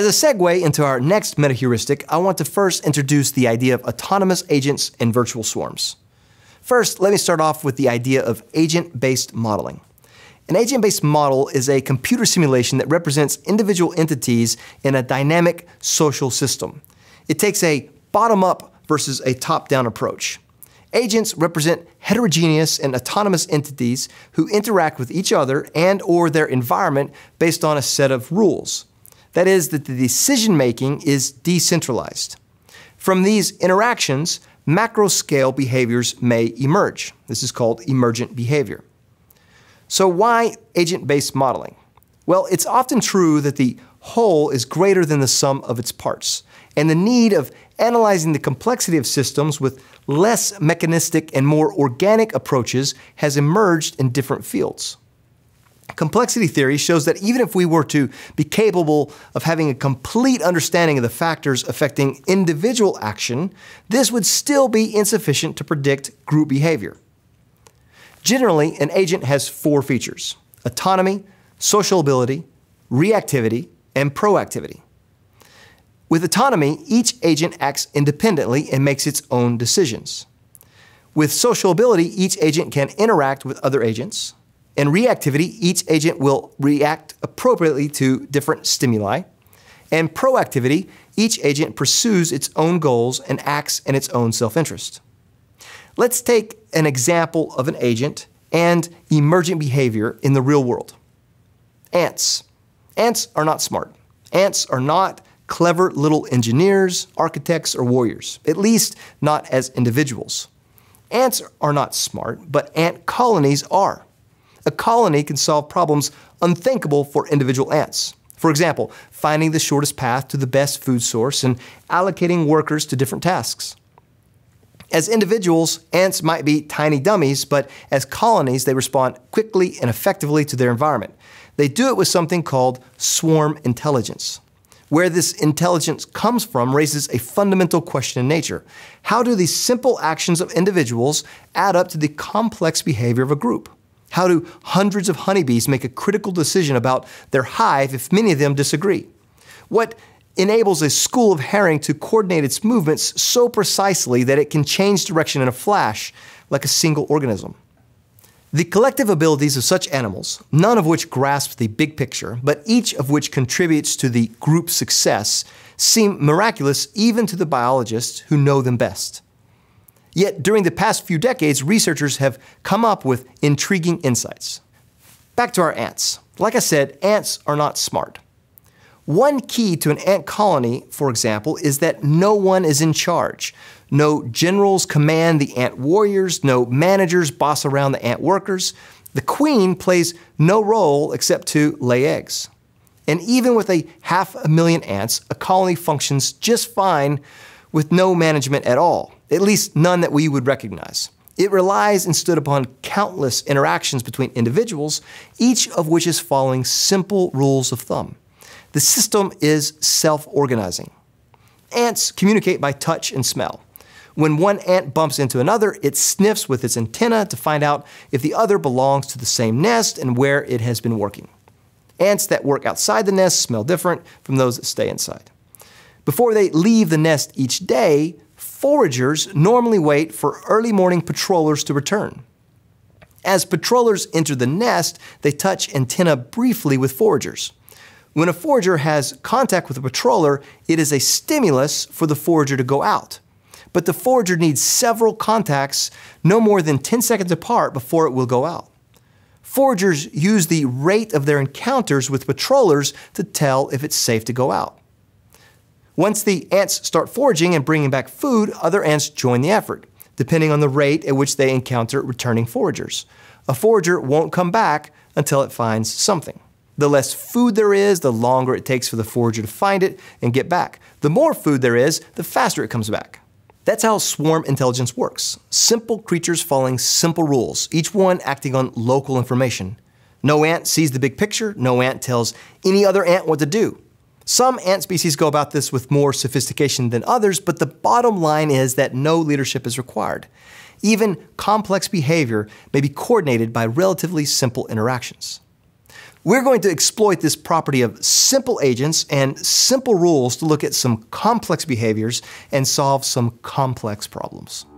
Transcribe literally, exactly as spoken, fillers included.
As a segue into our next meta-heuristic, I want to first introduce the idea of autonomous agents and virtual swarms. First, let me start off with the idea of agent-based modeling. An agent-based model is a computer simulation that represents individual entities in a dynamic social system. It takes a bottom-up versus a top-down approach. Agents represent heterogeneous and autonomous entities who interact with each other and or their environment based on a set of rules. That is, that the decision-making is decentralized. From these interactions, macro-scale behaviors may emerge. This is called emergent behavior. So why agent-based modeling? Well, it's often true that the whole is greater than the sum of its parts, and the need of analyzing the complexity of systems with less mechanistic and more organic approaches has emerged in different fields. Complexity theory shows that even if we were to be capable of having a complete understanding of the factors affecting individual action, this would still be insufficient to predict group behavior. Generally, an agent has four features: autonomy, social ability, reactivity, and proactivity. With autonomy, each agent acts independently and makes its own decisions. With social ability, each agent can interact with other agents. In reactivity, each agent will react appropriately to different stimuli. And proactivity, each agent pursues its own goals and acts in its own self-interest. Let's take an example of an agent and emergent behavior in the real world. Ants. Ants are not smart. Ants are not clever little engineers, architects, or warriors, at least not as individuals. Ants are not smart, but ant colonies are. A colony can solve problems unthinkable for individual ants. For example, finding the shortest path to the best food source and allocating workers to different tasks. As individuals, ants might be tiny dummies, but as colonies, they respond quickly and effectively to their environment. They do it with something called swarm intelligence. Where this intelligence comes from raises a fundamental question in nature. How do these simple actions of individuals add up to the complex behavior of a group? How do hundreds of honeybees make a critical decision about their hive if many of them disagree? What enables a school of herring to coordinate its movements so precisely that it can change direction in a flash, like a single organism? The collective abilities of such animals, none of which grasp the big picture, but each of which contributes to the group's success, seem miraculous even to the biologists who know them best. Yet during the past few decades, researchers have come up with intriguing insights. Back to our ants. Like I said, ants are not smart. One key to an ant colony, for example, is that no one is in charge. No generals command the ant warriors, no managers boss around the ant workers. The queen plays no role except to lay eggs. And even with a half a million ants, a colony functions just fine with no management at all, at least none that we would recognize. It relies instead upon countless interactions between individuals, each of which is following simple rules of thumb. The system is self-organizing. Ants communicate by touch and smell. When one ant bumps into another, it sniffs with its antenna to find out if the other belongs to the same nest and where it has been working. Ants that work outside the nest smell different from those that stay inside. Before they leave the nest each day, foragers normally wait for early morning patrollers to return. As patrollers enter the nest, they touch antenna briefly with foragers. When a forager has contact with a patroller, it is a stimulus for the forager to go out. But the forager needs several contacts, no more than ten seconds apart, before it will go out. Foragers use the rate of their encounters with patrollers to tell if it's safe to go out. Once the ants start foraging and bringing back food, other ants join the effort, depending on the rate at which they encounter returning foragers. A forager won't come back until it finds something. The less food there is, the longer it takes for the forager to find it and get back. The more food there is, the faster it comes back. That's how swarm intelligence works. Simple creatures following simple rules, each one acting on local information. No ant sees the big picture. No ant tells any other ant what to do. Some ant species go about this with more sophistication than others, but the bottom line is that no leadership is required. Even complex behavior may be coordinated by relatively simple interactions. We're going to exploit this property of simple agents and simple rules to look at some complex behaviors and solve some complex problems.